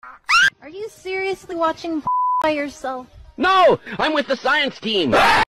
Are you seriously watching by yourself? No! I'm with the science team!